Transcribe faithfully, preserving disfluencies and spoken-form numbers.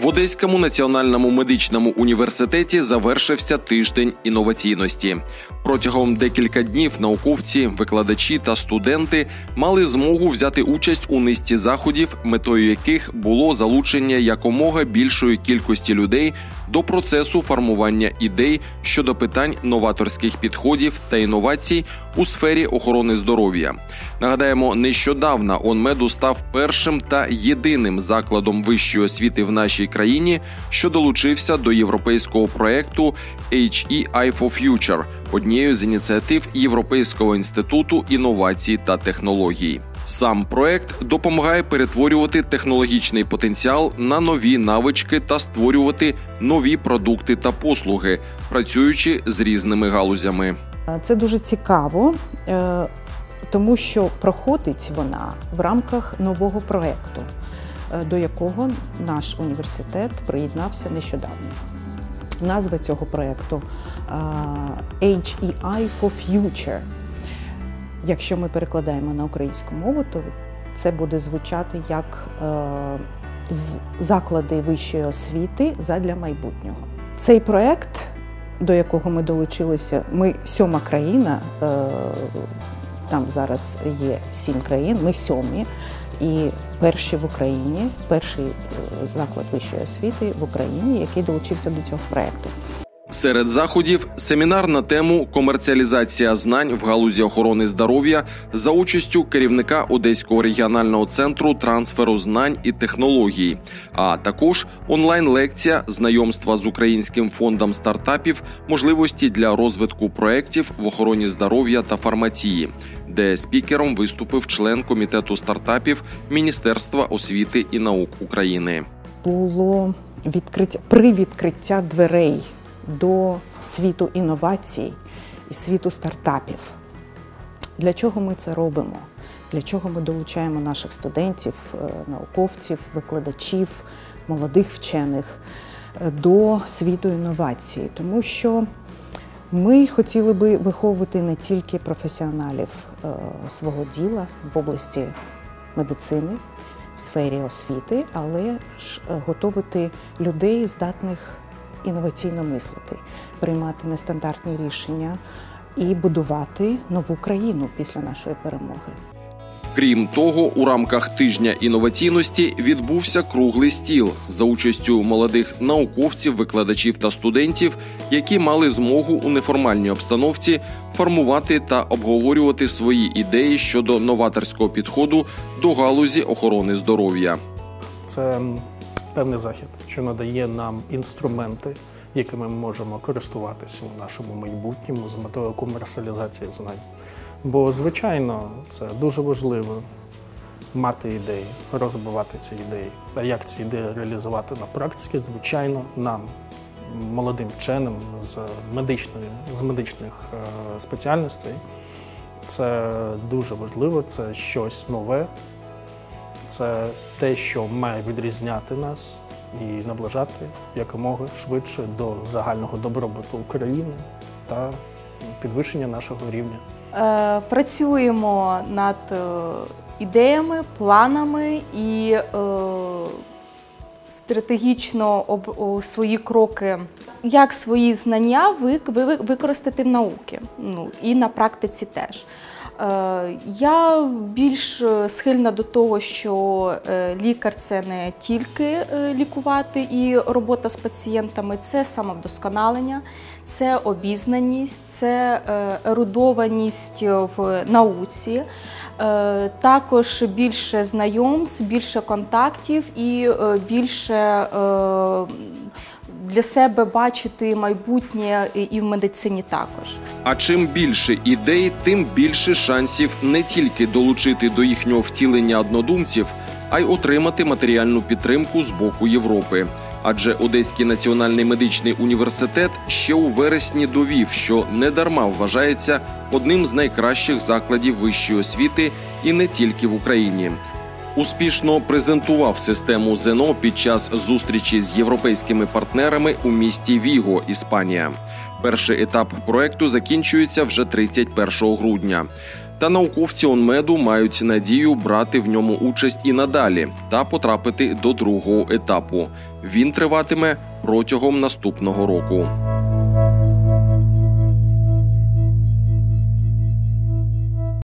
В Одеському національному медичному університеті завершився тиждень інноваційності. Протягом декілька днів науковці, викладачі та студенти мали змогу взяти участь у низці заходів, метою яких було залучення якомога більшої кількості людей до процесу формування ідей щодо питань новаторських підходів та інновацій у сфері охорони здоров'я. Нагадаємо, нещодавно ОНМЕДу став першим та єдиним закладом вищої освіти в нашій країні, що долучився до європейського проєкту ейч і ай for Future, однією з ініціатив Європейського інституту інновацій та технологій. Сам проект допомагає перетворювати технологічний потенціал на нові навички та створювати нові продукти та послуги, працюючи з різними галузями. Це дуже цікаво, тому що проходить вона в рамках нового проекту, до якого наш університет приєднався нещодавно. Назва цього проекту ейч і ай for Future. Якщо ми перекладаємо на українську мову, то це буде звучати як заклади вищої освіти задля майбутнього. Цей проект, до якого ми долучилися, ми сьома країна, там зараз є сім країн, ми сьомі, і перші в Україні, перший заклад вищої освіти в Україні, який долучився до цього проекту. Серед заходів – семінар на тему «Комерціалізація знань в галузі охорони здоров'я» за участю керівника Одеського регіонального центру трансферу знань і технологій, а також онлайн-лекція «Знайомства з Українським фондом стартапів. Можливості для розвитку проєктів в охороні здоров'я та фармації», де спікером виступив член комітету стартапів Міністерства освіти і наук України. Було відкриття, при відкриття дверей до світу інновацій і світу стартапів. Для чого ми це робимо? Для чого ми долучаємо наших студентів, науковців, викладачів, молодих вчених до світу інновацій? Тому що ми хотіли би виховувати не тільки професіоналів свого діла в області медицини, в сфері освіти, але ж готувати людей, здатних інноваційно мислити, приймати нестандартні рішення і будувати нову країну після нашої перемоги. Крім того, у рамках тижня інноваційності відбувся круглий стіл за участю молодих науковців, викладачів та студентів, які мали змогу у неформальній обстановці формувати та обговорювати свої ідеї щодо новаторського підходу до галузі охорони здоров'я. Це певний захід, що надає нам інструменти, якими ми можемо користуватися у нашому майбутньому з метою комерціалізації знань. Бо, звичайно, це дуже важливо мати ідеї, розвивати ці ідеї. А як ці ідеї реалізувати на практиці, звичайно, нам, молодим вченим з медичної, з медичних е, спеціальностей, це дуже важливо, це щось нове. Це те, що має відрізняти нас і наближати якомога швидше до загального добробуту України та підвищення нашого рівня. Е, працюємо над е, ідеями, планами і е, стратегічно об, о, свої кроки, як свої знання ви, ви, використати в науці, ну, і на практиці теж. Я більш схильна до того, що лікар – це не тільки лікувати і робота з пацієнтами, це самовдосконалення, це обізнаність, це ерудованість в науці, також більше знайомств, більше контактів і більше для себе бачити майбутнє і в медицині також. А чим більше ідей, тим більше шансів не тільки долучити до їхнього втілення однодумців, а й отримати матеріальну підтримку з боку Європи. Адже Одеський національний медичний університет ще у вересні довів, що недарма вважається одним з найкращих закладів вищої освіти і не тільки в Україні. Успішно презентував систему ЗНО під час зустрічі з європейськими партнерами у місті Віго, Іспанія. Перший етап проекту закінчується вже тридцять першого грудня. Та науковці ОНМЕДу мають надію брати в ньому участь і надалі та потрапити до другого етапу. Він триватиме протягом наступного року.